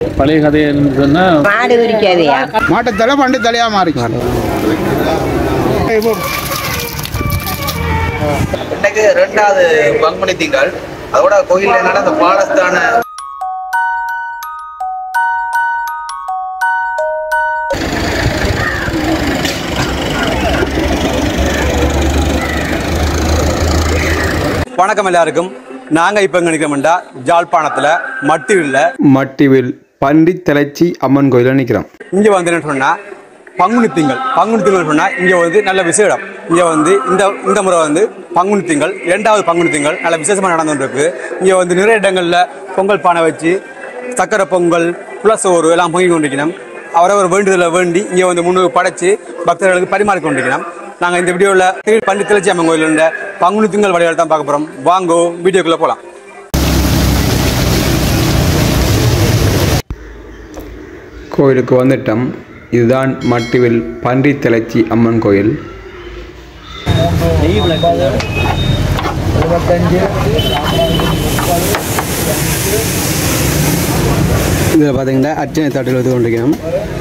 பழைய கதைன்னு சொன்னால் மாடு விரிக்காதையா மாட்டுத்தலை பண்டு தலையாக மாறிச்சு. இன்னைக்கு 2வது பங்குனி திங்கள். அதோட கோயிலில் நடந்த பாலஸ்தான வணக்கம் எல்லாருக்கும். நாங்கள் இப்போ நிற்கிறோம்டா ஜாழ்ப்பாணத்தில் மட்டிவில் பண்டித்தலைச்சி அம்மன் கோயிலில் நிற்கிறோம். இங்கே வந்து என்ன சொன்னால் பங்குனி திங்கள் சொன்னால் இங்கே வந்து நல்ல விசேடம். இங்கே வந்து இந்த முறை வந்து பங்குனி திங்கள் 2வது பங்குனி திங்கள் நல்ல விசேஷமாக நடந்துருக்கு. இங்கே வந்து நிறைய இடங்களில் பொங்கல் பானை வச்சு சக்கரை பொங்கல் புலசோறு எல்லாம் பொங்கி கொண்டிருக்கணும். அவரவர் வேண்டுதலை வேண்டி இங்கே வந்து முன்னுக்கு படைச்சு பக்தர்களுக்கு பரிமாறி கொண்டிருக்கணும். நாங்கள் இந்த வீடியோவில் பண்டித்தலைச்சி அம்மன் கோயில் இருந்த பங்குனி திங்கள் வழிபாடு தான் பார்க்க போகிறோம். வாங்கோ வீடியோக்குள்ளே போகலாம். கோயிலுக்கு வந்துட்டோம். இதுதான் மட்டிவில் பண்டித்தலைச்சி அம்மன் கோயில். இதில் பார்த்தீங்கன்னா அர்ச்சனை தட்டில் வந்து கொண்டிருக்கணும்.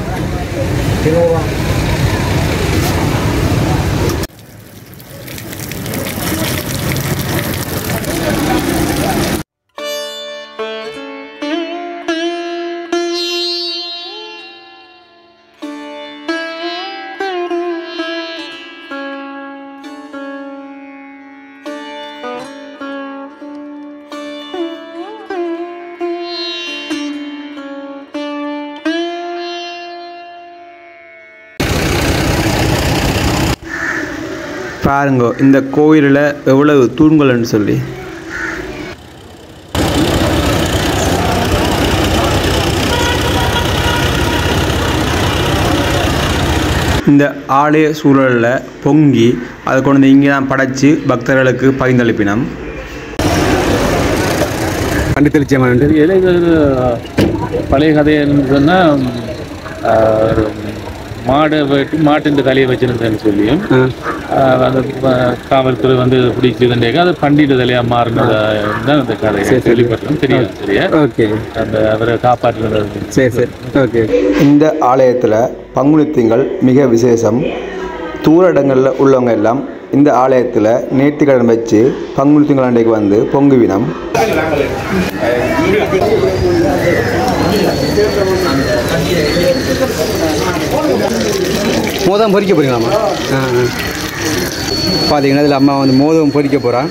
பாருங்க இந்த கோயிலில் எவ்வளவு தூண்கள்னு சொல்லி. இந்த ஆலய சூழலில் பொங்கி அதை கொண்டு இங்கே தான் படைச்சு பக்தர்களுக்கு பகிர்ந்தளிப்பினோம். பண்டித்தலைச்சி அம்மன் இலைகள் பழைய கதைன்னு சொன்னால் மாடை வெட்டி மாட்டின் தலையை வச்சிருந்தேன்னு சொல்லியும் அந்த காவல்துறை வந்து பிடிச்சதுண்டேக்க அது பண்டிகை தலையாக மாறினதா தான் அந்த கதையை கேள்விப்பட்டோம். தெரியும் சரியா? ஓகே. அந்த அவரை காப்பாற்றுறது. சரி. ஓகே. இந்த ஆலயத்தில் பங்குனி திங்கள் மிக விசேஷம். தூர இடங்களில் உள்ளவங்க எல்லாம் இந்த ஆலயத்தில் நேர்த்திக்கடன் வச்சு பங்குனி திங்கள் அன்றைக்கு வந்து பொங்குவினம். மோதம் பொறிக்க போறீங்களாம்மா? பார்த்தீங்கன்னா இதில் அம்மா வந்து மோதம் பொறிக்க போகிறான்.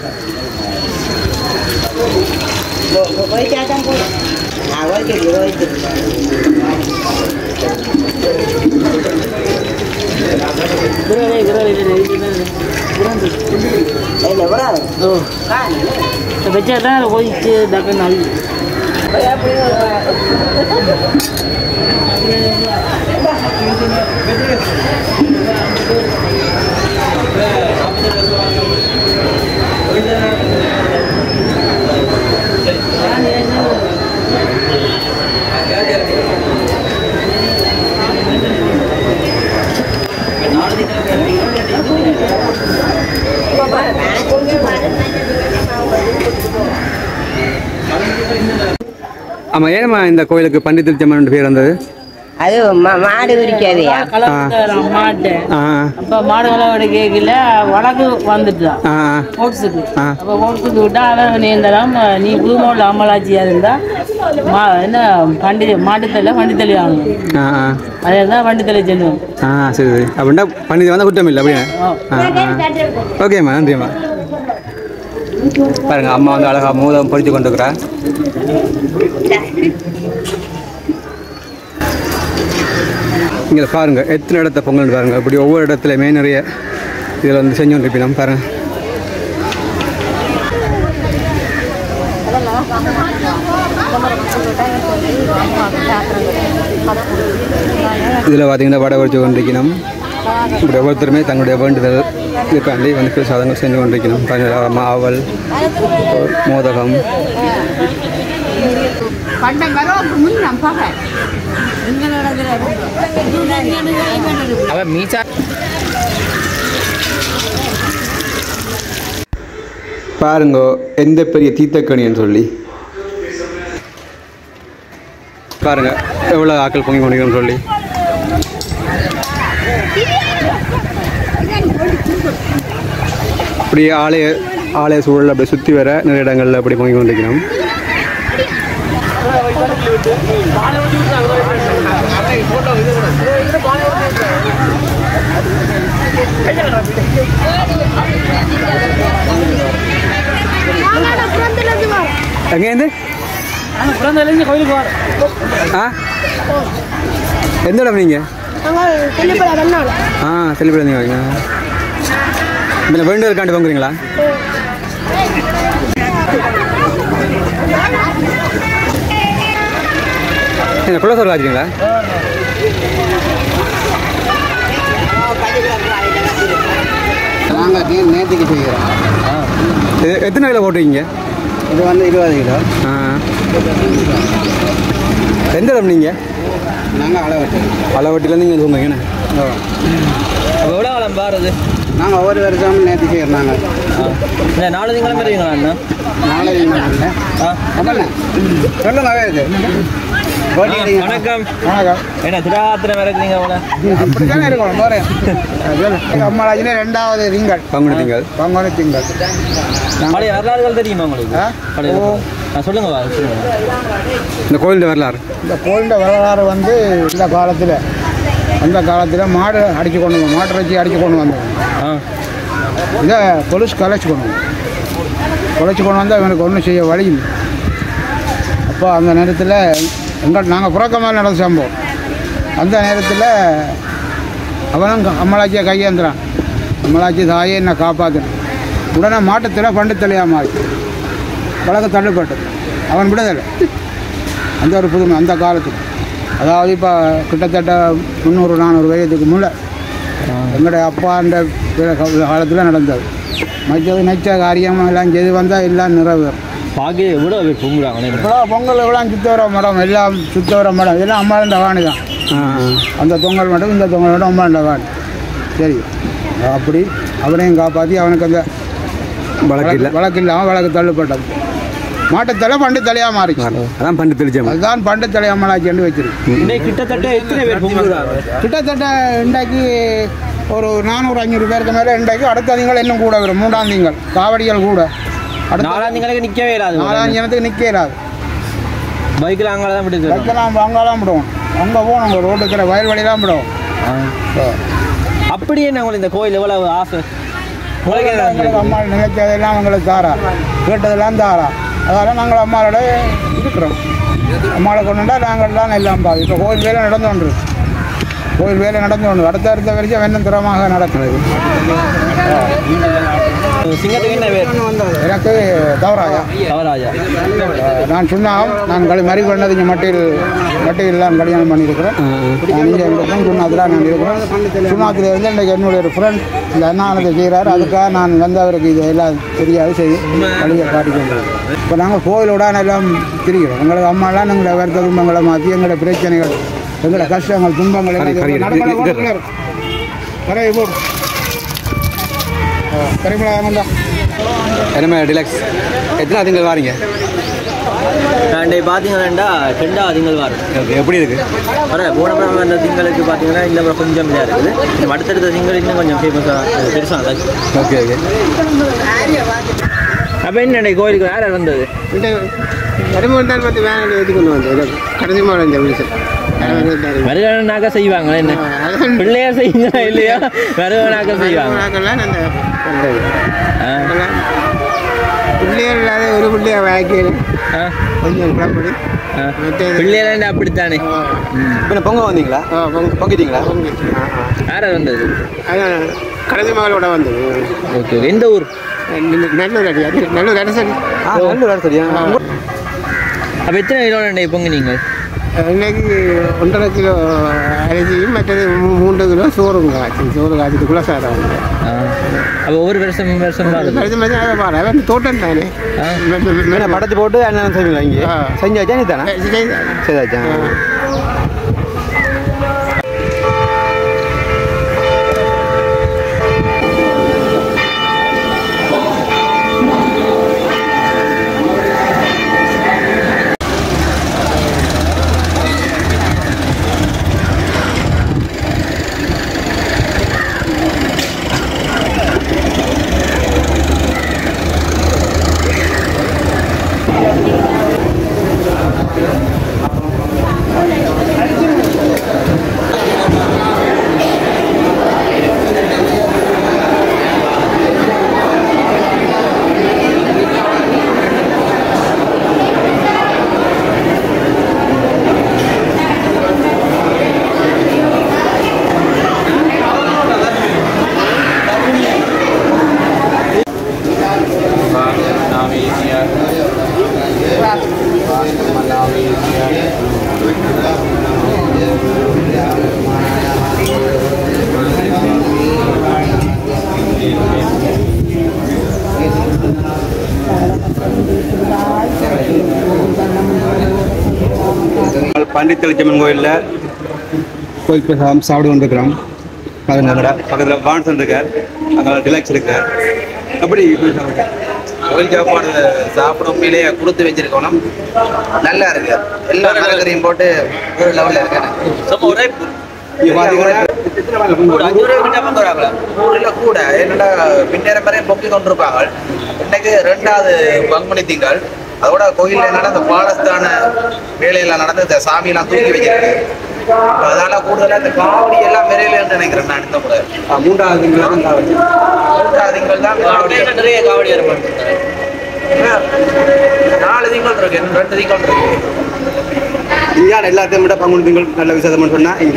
ஆமாம், ஏமா இந்த கோயிலுக்கு பண்டித்தலைச்சி அம்மன் பேர் வந்தது? அது மாடு விரிக்காதையா மாட்டு அப்ப மாடு விளையாட கேட்கல வழக்கு வந்துட்டுதான் ஓட்ஸுக்கு. அப்ப ஓட்ஸுக்கு விட்டா அவன் நீந்தலாம். நீ புதுமோட்ல அம்மலாட்சியா இருந்தா என்ன மாட்டுத்தலை வண்டித்தலை ஆகணும். அதான் வண்டித்தலை செல்வம். சரி. அப்படின்னா பண்டிகை வந்தால் குற்றம் இல்லை அப்படின்னு. ஓகேம்மா, நன்றிம்மா. பாருங்க அம்மா வந்து அழகா மோதம் பொறிச்சு கொண்டு இருக்கிறா. இங்கே பாருங்க எத்தனை இடத்த பொங்கல் பாருங்க. இப்படி ஒவ்வொரு இடத்துலையுமே நிறைய இதில் வந்து செஞ்சு கொண்டிருப்போம். பாருங்க இதில் பார்த்தீங்கன்னா வடை வச்சு கொண்டிருக்கணும். இப்படி ஒவ்வொருத்தருமே தங்களுடைய வேண்டுதல் இதுக்காண்டி வந்து சாதங்கள் செஞ்சு கொண்டிருக்கணும். மாவல், மோதகம், பாருங்க எந்த பெரிய தீர்த்தக்கணின்னு சொல்லி. பாருங்க எவ்வளோ ஆக்கள் பொங்கி கொண்டிருக்கோன்னு சொல்லி. அப்படியே ஆலய சூழல் அப்படி சுற்றி வர நிறைய இடங்களில் அப்படி பொங்கி கொண்டிருக்கணும். எங்கேருந்து கோயிலுக்கு எந்த இடம் நீங்கள்? செல்லிப்படம் நீங்கள் வரீங்க. இந்த வேண்டுதலுக்காண்டி வாங்குறீங்களா? என்ன குலசோர் காய்ச்சிங்களா? நாங்கள் நேற்றுக்கு செய்கிறோம். எத்தனை கிலோ போட்டுருக்கீங்க? இது வந்து 20 கிலோ. எந்த இடம் நீங்கள்? நாங்கள் அளவட்டிலேருந்து நீங்கள் சொன்னீங்கண்ணே. எவ்வளோ காலம் பாருது? நாங்கள் ஒவ்வொரு வருஷமும் நேற்று செய்கிறோம். நாங்கள் நாலு திங்களும் வருவீங்களா அண்ணா? நாளை இல்லை சொல்லுங்க இது வணக்கம். என்ன திராத்திரம் இருக்குறீங்க அவ்வளோ? அப்படித்தானே இருக்கணும். போகிறேன் அம்மாஜினே 2வது திங்கள் பங்குனி திங்கள். பழைய வரலாறுகள் தெரியுமா உங்களுக்கு? சொல்லுங்க. இந்த கோயிலில் வரலாறு. இந்த கோயிலில் வரலாறு வந்து அந்த காலத்தில் மாடு அடித்து கொண்டு வந்தோம். மாட்டு இறைச்சி அடித்து கொண்டு வந்தோம். இதை கொலுசு கலைச்சி கொண்டு வந்தால் இவனுக்கு ஒன்றும் செய்ய வழி இல்லை. அப்போ அந்த நேரத்தில் நாங்கள் புறக்கமாக நடந்த சம்பவம். அந்த நேரத்தில் அவனும் அம்மளாச்சியை கையேந்துறான். அம்மளாச்சி தாயே என்னை காப்பாற்றணும். உடனே மாட்டத்தில் பண்டு தலையாக மாறி வழக்கு தள்ளுப்பட்டு அவன் விடுதலை. அந்த ஒரு புதுமை அந்த காலத்தில். அதாவது இப்போ கிட்டத்தட்ட 300-400 வயதுக்கு முன்னே எங்களுடைய அப்பாண்ட காலத்தில் நடந்தது. மற்றது நெச்ச காரியம் எல்லாம் செய்து வந்தால் எல்லாம் நிறைவேறும். பாக்கி எவ்வளோ பொங்கல் பொங்கல் எவ்வளோ சுத்தவர மடம் எல்லாம் சுத்தவர மடம் இதெல்லாம் அம்மாண்ட காணி தான். அந்த பொங்கல் மட்டும் இந்த பொங்கல் மட்டும் அம்மாண்ட காணி. சரி, அப்படி அவனையும் காப்பாற்றி அவனுக்கு அந்த வழக்கு இல்லாமல் வழக்கு தள்ளுப்பட்டது. மாட்டத்தலை பண்டு தலையாக மாறி அதான் பண்டு தெளிச்சேன். அதுதான் பண்டு தலையாக மாளாச்சின்னு வச்சிருக்கு. கிட்டத்தட்ட எத்தனை பேர் பொங்குறாங்க? கிட்டத்தட்ட இன்றைக்கு ஒரு 400-500 பேருக்கு மேலே இன்றைக்கு. அடுத்த திங்கள் இன்னும் கூட வரும். 3ஆம் திங்கள் காவடிகள் கூட. அடுத்த 4ஆம் திங்களுக்கு நிற்கவே இல்லாது. 4ஆம் தினத்துக்கு நிற்க இல்லாது. பைக்கில் அங்கே தான் விட்டு பைக்கெல்லாம் அங்கெல்லாம் விடுவோம். அங்கே போகணும். ரோட்டுக்கிற வயல்வெளிலாம் விடுவோம். அப்படியே நான் இந்த கோயில் எவ்வளவு ஆசை. அம்மா நினைச்சதெல்லாம் அவங்களுக்கு தாரா, கேட்டதெல்லாம் தாரா. அதனால் நாங்கள் அம்மாவோட இருக்கிறோம். அம்மாவை கொண்டுட்டா நாங்கள்லாம் எல்லாம் பாதி. இப்போ கோயில் வேலை நடந்து கொண்டு அடுத்த வரைக்கும் இன்னும் திறமாக நடக்கிறது. எனக்கு தவராஜா. நான் சொன்னாலும் நான் மறி பண்ணது இங்கே மட்டையில் தான் கல்யாணம் பண்ணியிருக்கிறேன். நான் இங்கே இருக்கேன். சுண்ணாத்தில் நான் இருக்கிறேன். சுண்ணாத்தில் இருந்து இன்றைக்கு என்னுடைய ஒரு ஃப்ரெண்ட் இந்த அண்ணானதை செய்கிறார். அதுக்காக நான் வந்து அவருக்கு இது எல்லாம் தெரியாது செய்து வழியை காட்டிக்கொண்டேன். இப்போ நாங்கள் கோயிலோட எல்லாம் திரிக்கிறோம். எங்களுக்கு அம்மாலாம் எங்களை வருத்த துன்பங்களை மாற்றி எங்களோட பிரச்சனைகள் எங்களோட கஷ்டங்கள் துன்பங்கள் டிலக்ஸ் எத்தனை திங்கள் வாரீங்க? பார்த்தீங்கன்னா 2ஆவது திங்கள் வரும். எப்படி இருக்கு? போன அந்த திங்களுக்கு பார்த்தீங்கன்னா இந்த கொஞ்சம் இதாக இருக்குது. அடுத்தடுத்த திங்கள் இன்னும் கொஞ்சம் ஃபேமஸாக பெருசாக. Okay okay. அப்போ என்ன கோயிலுக்கு யார் வந்தது? மருகனாக்க செய்வாங்க. என்ன பிள்ளையா செய்யுங்களா இல்லையா? மருகனாக்க செய்வாங்க. பிள்ளைகள் இல்லாத ஒரு பிள்ளையா வாழ்க்கையில் கொஞ்சம் பிள்ளைகள் அப்படித்தானே. இப்போ பொங்க வந்தீங்களா? பொங்கிட்டீங்களா? யார் வந்தது? கடைசி மகளோட வந்தது. ஓகே. எந்த ஊர்? நல்லூர் அரசன். நல்லூர் அரசரியா? அப்போ எத்தனை கிலோ பொங்குனீங்க? இன்னைக்கு 1.5 கிலோ அரிசியும் மற்றது 3 கிலோ சோறு காய்ச்சிட்டு குலசாரம். அப்போ ஒவ்வொரு வருஷம் தோட்டம் தானே படத்து போட்டு அண்ணன் செய்வீங்களா? இங்கே செஞ்சாச்சா? நீ தானே செய்தாச்சா? பண்டித்தளிச்சம்மன் கோயிலில் கோயில் பிரசாதம் சாப்பிட்டு கொண்டிருக்கிறோம். பாருங்க பக்கத்தில் வான்சன் இருக்கார், அங்கே ரிலாக்ஸ் இருக்கார். அப்படி கோயில் சாப்பாடு சாப்பிட உண்மையிலேயே கொடுத்து வச்சிருக்கணும். நல்லா இருக்கு, எல்லா மரக்கறியும் போட்டு ஒரு லெவலில் இருக்கு. கூட என்னடா பின்னேற மாதிரி பொக்கி கொண்டிருப்பாங்க. இன்னைக்கு 2வது பங்குனி திங்கள், அதோட கோயில்ல என்னடா இந்த பாலஸ்தான வேலையெல்லாம் நடந்து சாமியெல்லாம் தூக்கி வச்சிருக்கு. அதனால கூடுதலா இந்த காவடி எல்லாம் விரையில நினைக்கிறேன் நான். இந்த முறை 3வது திங்கள் தான் காவடி, நிறைய காவடி ஏற்பாடு. 4 திங்கள் இருக்கு, 2 திங்கள் இருக்கு. இங்கே எல்லாத்தையும் விட பங்குனி திங்கள் நல்ல விசேஷம்னு சொன்னால் இங்கே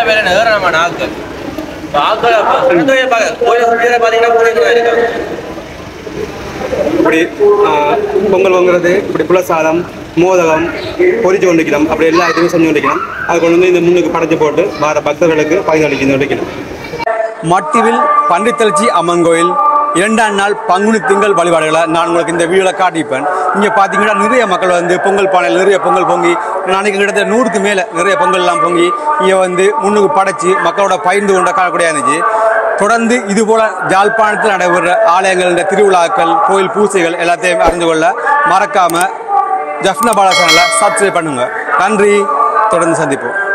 இப்படி பொங்கல் வாங்குறது, இப்படி புலசாதம், மோதகம், பொரிச்சு கொண்டிருக்கணும். அப்படி எல்லா இதுவும் செஞ்சு கொண்டிருக்கணும். அது கொண்டு வந்து இந்த முன்னுக்கு படைச்சு போட்டு வர பக்தர்களுக்கு பகிர்ந்தளிச்சு கொண்டிருக்கணும். மட்டிவில் பண்டித்தளிச்சி அம்மன் கோயில் 2ஆம் நாள் பங்குனி திங்கள் வழிபாடுகளை நான் உங்களுக்கு இந்த வீடியோவில் காட்டிப்பேன். இங்கே பார்த்தீங்கன்னா நிறைய மக்கள் வந்து பொங்கல் பானையில் நிறைய பொங்கல் பொங்கி, நாளைக்கு கிட்டத்தட்ட 100க்கு மேலே நிறைய பொங்கல்லாம் பொங்கி இங்கே வந்து முன்னுக்கு படைச்சி மக்களோட பகிர்ந்து கொண்ட காணக்கூடிய இருந்துச்சு. தொடர்ந்து இதுபோல் ஜாழ்ப்பாணத்தில் நடைபெற ஆலயங்கள், திருவிழாக்கள், கோயில் பூசைகள் எல்லாத்தையும் அறிந்து கொள்ள மறக்காமல் ஜஃப்னா பாலா சேனலை சப்ஸ்கிரைப் பண்ணுங்க. நன்றி, தொடர்ந்து சந்திப்போம்.